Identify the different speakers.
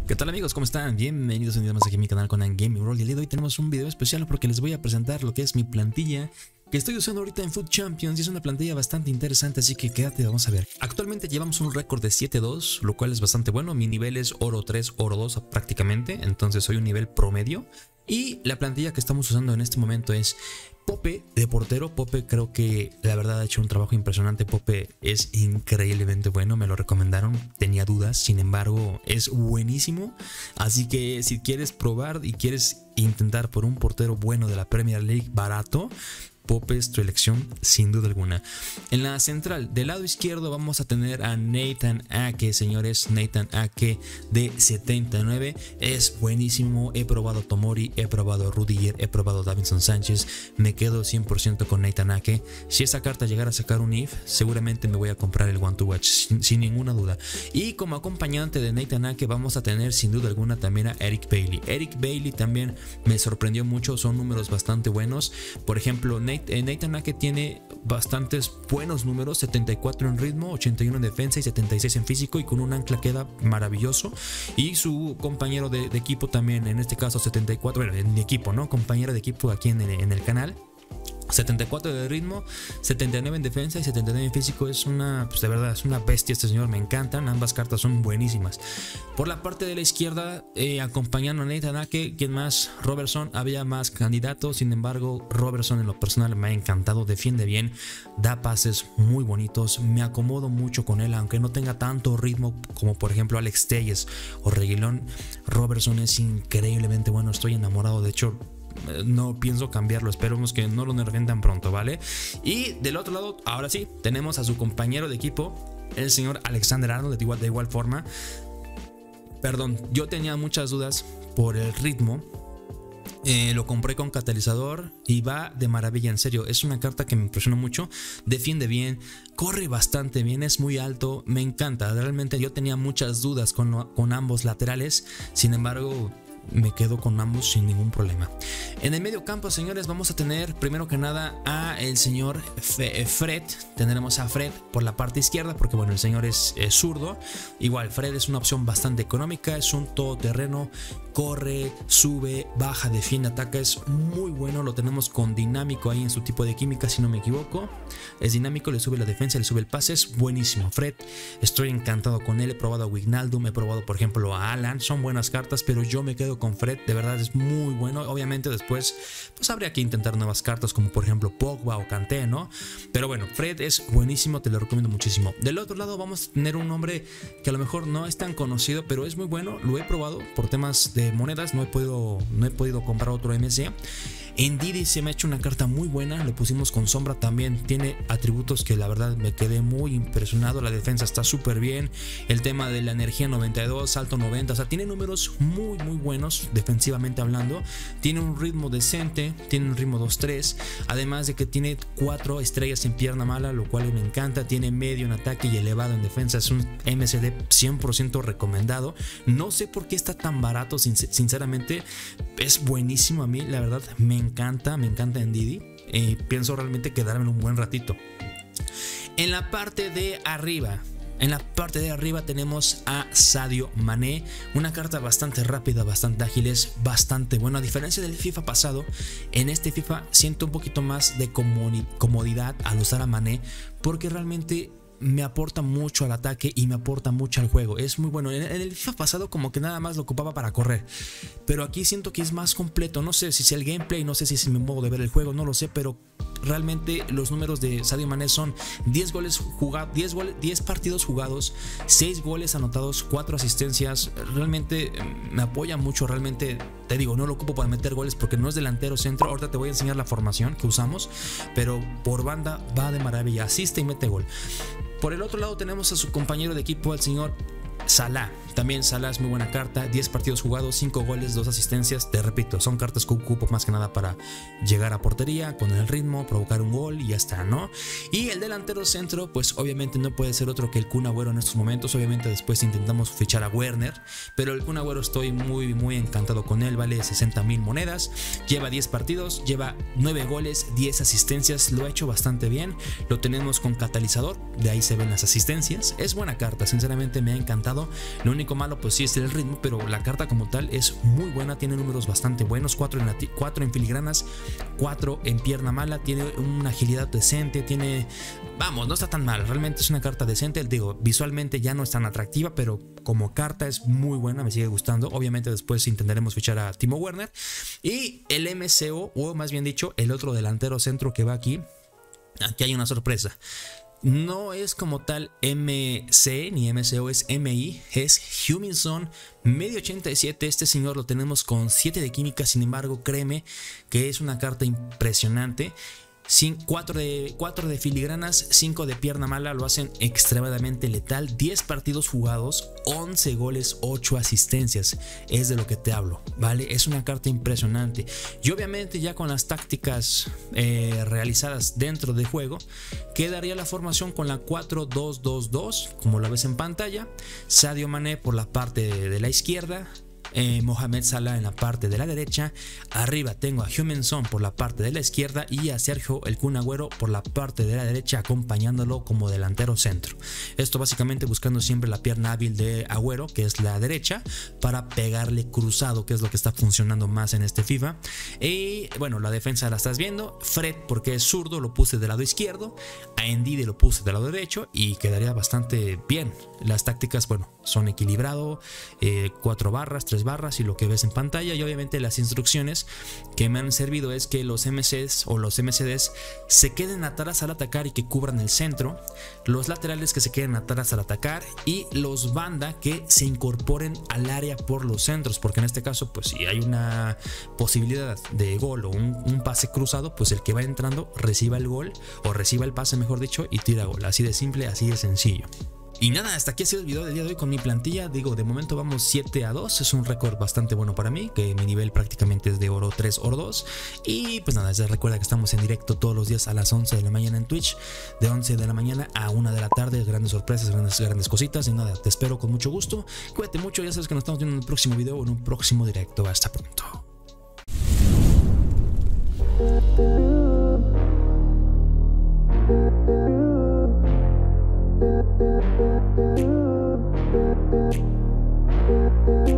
Speaker 1: ¿Qué tal amigos? ¿Cómo están? Bienvenidos un día más aquí a mi canal Conan Gaming World. Y el día de hoy tenemos un video especial porque les voy a presentar lo que es mi plantilla que estoy usando ahorita en Food Champions y es una plantilla bastante interesante, así que quédate, vamos a ver. Actualmente llevamos un récord de 7-2, lo cual es bastante bueno. Mi nivel es oro 3, oro 2 prácticamente, entonces soy un nivel promedio. Y la plantilla que estamos usando en este momento es Pope de portero. Pope creo que la verdad ha hecho un trabajo impresionante. Pope es increíblemente bueno, me lo recomendaron, tenía dudas, sin embargo es buenísimo. Así que si quieres probar y quieres intentar por un portero bueno de la Premier League barato, Pope es tu elección sin duda alguna. En la central, del lado izquierdo vamos a tener a Nathan Ake, señores. Nathan Ake de 79, es buenísimo. He probado Tomori, he probado Rudiger, he probado Davinson Sánchez. Me quedo 100% con Nathan Ake. Si esa carta llegara a sacar un IF, seguramente me voy a comprar el One to Watch, sin ninguna duda. Y como acompañante de Nathan Ake vamos a tener sin duda alguna también a Eric Bailly. Eric Bailly también me sorprendió mucho, son números bastante buenos. Por ejemplo, Nathan Ake tiene bastantes buenos números, 74 en ritmo, 81 en defensa y 76 en físico, y con un ancla queda maravilloso. Y su compañero de equipo también, en este caso 74, bueno, en mi equipo, ¿no? Compañero de equipo aquí en el canal. 74 de ritmo, 79 en defensa y 79 en físico. Es una, pues de verdad, es una bestia este señor, me encantan, ambas cartas son buenísimas. Por la parte de la izquierda, acompañando a Nathan Ake, ¿quién más? Robertson, había más candidatos, sin embargo, Robertson en lo personal me ha encantado, defiende bien, da pases muy bonitos, me acomodo mucho con él, aunque no tenga tanto ritmo como por ejemplo Alex Telles o Reguilón. Robertson es increíblemente bueno, estoy enamorado, de hecho no pienso cambiarlo, esperemos que no lo nerfeen tan pronto, ¿vale? Y del otro lado, ahora sí, tenemos a su compañero de equipo, el señor Alexander Arnold, de igual forma. Perdón, yo tenía muchas dudas por el ritmo. Lo compré con catalizador y va de maravilla, en serio, es una carta que me impresionó mucho, defiende bien, corre bastante bien, es muy alto, me encanta, realmente yo tenía muchas dudas con ambos laterales, sin embargo me quedo con ambos sin ningún problema. En el medio campo, señores, vamos a tener primero que nada a el señor Fred. Tendremos a Fred por la parte izquierda porque bueno, el señor es zurdo. Igual Fred es una opción bastante económica, es un todoterreno, corre, sube, baja, defiende, ataca, es muy bueno. Lo tenemos con dinámico ahí en su tipo de química, si no me equivoco. Es dinámico, le sube la defensa, le sube el pase, es buenísimo. Fred, estoy encantado con él. He probado a Wijnaldum, he probado por ejemplo a Alan, son buenas cartas, pero yo me quedo con Fred, de verdad es muy bueno. Obviamente después pues habría que intentar nuevas cartas como por ejemplo Pogba o Kanté, ¿no? Pero bueno, Fred es buenísimo, te lo recomiendo muchísimo. Del otro lado vamos a tener un hombre que a lo mejor no es tan conocido, pero es muy bueno, lo he probado por temas de monedas, no he podido comprar otro MC. Ndidi se me ha hecho una carta muy buena, lo pusimos con sombra también, tiene atributos que la verdad me quedé muy impresionado, la defensa está súper bien, el tema de la energía 92, salto 90, o sea, tiene números muy buenos defensivamente hablando, tiene un ritmo decente, tiene un ritmo 2-3, además de que tiene 4 estrellas en pierna mala, lo cual me encanta, tiene medio en ataque y elevado en defensa, es un MCD 100% recomendado, no sé por qué está tan barato, sinceramente, es buenísimo a mí, la verdad, me encanta Ndidi. Pienso realmente quedarme un buen ratito. En la parte de arriba tenemos a Sadio Mané, una carta bastante rápida, bastante ágil, es bastante bueno. A diferencia del FIFA pasado, en este FIFA siento un poquito más de comodidad al usar a Mané, porque realmente me aporta mucho al ataque y me aporta mucho al juego, es muy bueno. En el FIFA pasado como que nada más lo ocupaba para correr, pero aquí siento que es más completo, no sé si es el gameplay, no sé si es mi modo de ver el juego, no lo sé, pero realmente los números de Sadio Mané son 10 goles jugados, 10 partidos jugados, 6 goles anotados, 4 asistencias, realmente me apoya mucho, realmente te digo, no lo ocupo para meter goles porque no es delantero centro, ahorita te voy a enseñar la formación que usamos, pero por banda va de maravilla, asiste y mete gol. Por el otro lado tenemos a su compañero de equipo, el señor Salah. También Salah es muy buena carta, 10 partidos jugados, 5 goles, 2 asistencias. Te repito, son cartas que ocupo más que nada para llegar a portería, con el ritmo, provocar un gol y ya está, ¿no? Y el delantero centro, pues obviamente no puede ser otro que el Kun Agüero en estos momentos. Obviamente después intentamos fichar a Werner, pero el Kun Agüero estoy muy encantado con él, vale 60,000 monedas, lleva 10 partidos, lleva 9 goles, 10 asistencias, lo ha hecho bastante bien. Lo tenemos con catalizador, de ahí se ven las asistencias. Es buena carta, sinceramente me ha encantado. Lo único único malo pues sí es el ritmo, pero la carta como tal es muy buena, tiene números bastante buenos, 4 en filigranas, 4 en pierna mala, tiene una agilidad decente, tiene... Vamos, no está tan mal, realmente es una carta decente, digo, visualmente ya no es tan atractiva, pero como carta es muy buena, me sigue gustando. Obviamente después intentaremos fichar a Timo Werner. Y el MCO, o más bien dicho, el otro delantero centro que va aquí hay una sorpresa. No es como tal MC ni MCO, es MI, es Huminson, medio 87. Este señor lo tenemos con 7 de química, sin embargo, créeme que es una carta impresionante. 4 de filigranas, 5 de pierna mala, lo hacen extremadamente letal. 10 partidos jugados, 11 goles, 8 asistencias. Es de lo que te hablo, ¿vale? Es una carta impresionante. Y obviamente ya con las tácticas realizadas dentro del juego, quedaría la formación con la 4-2-2-2, como la ves en pantalla. Sadio Mané por la parte de la izquierda, Mohamed Salah en la parte de la derecha. Arriba tengo a Huminson por la parte de la izquierda y a Sergio el Kun Agüero por la parte de la derecha, acompañándolo como delantero centro. Esto básicamente buscando siempre la pierna hábil de Agüero, que es la derecha, para pegarle cruzado, que es lo que está funcionando más en este FIFA. Y bueno, la defensa la estás viendo. Fred, porque es zurdo, lo puse del lado izquierdo. A Ndidi lo puse del lado derecho y quedaría bastante bien. Las tácticas, bueno, son equilibrado, 4 barras, 3 barras y lo que ves en pantalla. Y obviamente las instrucciones que me han servido es que los MCs o los MCDs se queden atrás al atacar y que cubran el centro, los laterales que se queden atrás al atacar y los banda que se incorporen al área por los centros, porque en este caso pues si hay una posibilidad de gol o un pase cruzado, pues el que va entrando reciba el gol o reciba el pase, mejor dicho, y tira gol. Así de simple, así de sencillo. Y nada, hasta aquí ha sido el video del día de hoy con mi plantilla. Digo, de momento vamos 7-2, es un récord bastante bueno para mí, que mi nivel prácticamente es de oro 3, oro 2. Y pues nada, recuerda que estamos en directo todos los días a las 11 de la mañana en Twitch, de 11 de la mañana a 1 de la tarde, grandes sorpresas, grandes cositas. Y nada, te espero con mucho gusto, cuídate mucho, ya sabes que nos estamos viendo en el próximo video o en un próximo directo. Hasta pronto.
Speaker 2: Thank you.